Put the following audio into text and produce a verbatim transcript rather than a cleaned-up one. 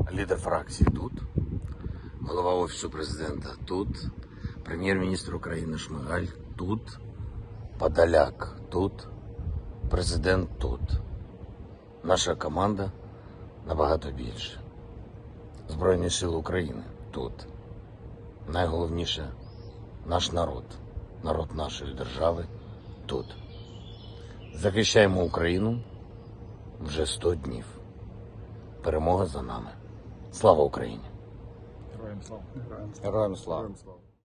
Лідер фракції тут, голова Офісу Президента тут, прем'єр-міністр України Шмигаль тут, Подоляк тут, президент тут. Наша команда набагато більше. Збройні сили України тут. Найголовніше – наш народ, народ нашої держави тут. Захищаємо Україну вже сто днів. Перемога за нами. Слава Україні! Героям слава! Героям слава! Героям слава!